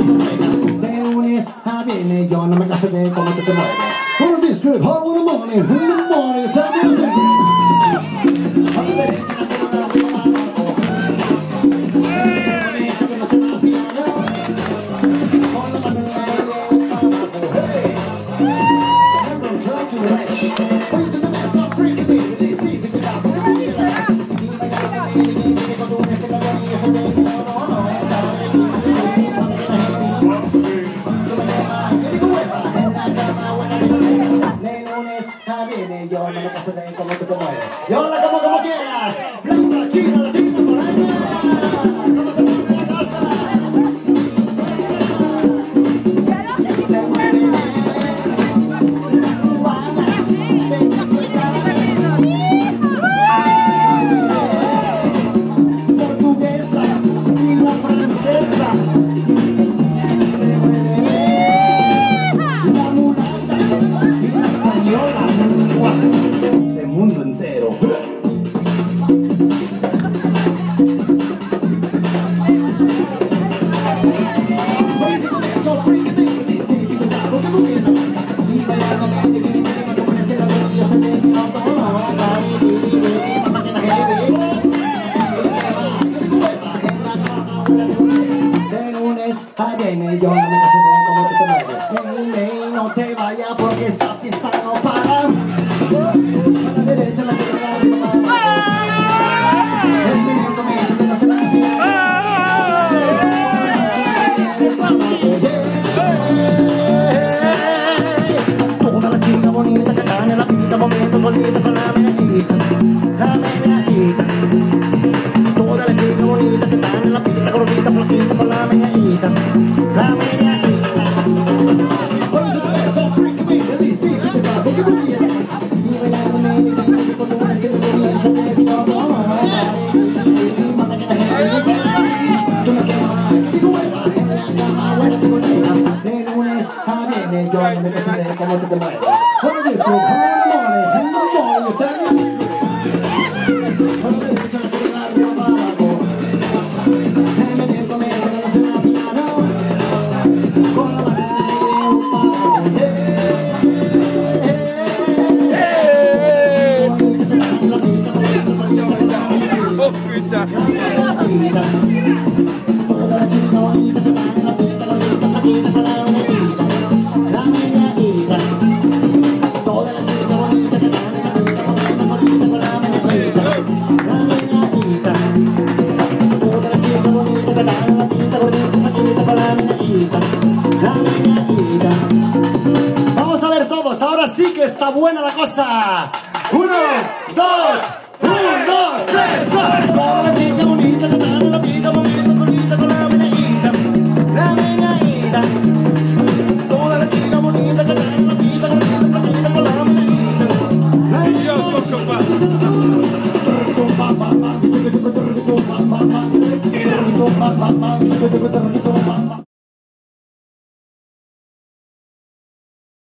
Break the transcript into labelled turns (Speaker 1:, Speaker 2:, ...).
Speaker 1: De lunes a viernes yo no me canso de cómo tú te mueves. All of this good, hot in the morning, time to sing. A la derecha, a la derecha, abajo. Eso que no se me olvida. Con la mano en la abajo. Hey. Never try to rush. Wait to the next, I'm freaking me. They sleep in the dark. Yo no me caso de cómo tú te mueves. Yo la como quieras. Blanca, china, latina, morena. ¿Cómo se mueve la casa? Se mueve. Portuguesa y la francesa. Se mueve. La mulata y la española. Del mundo entero. De lunes a viernes yo no me caso de cómo tú te mueves. No te vayas porque esta fiesta no para. Toda la chica bonita que está en la pista moviendo bolita con la menajita, la menajita. Toda la chica bonita que está en la pista gordita, flaquita con la menajita, la menajita. Yo no me caso de cómo tú te mueves. What is this? Vamos a ver todos, ahora sí que está buena la cosa. 1, 2, 1, 2, 3, 4. Toda la chica bonita que está en la pista moviendo bonita con la menajita, la menajita. Toda la chica bonita que está en la pista bonita con la menajita, la menajita.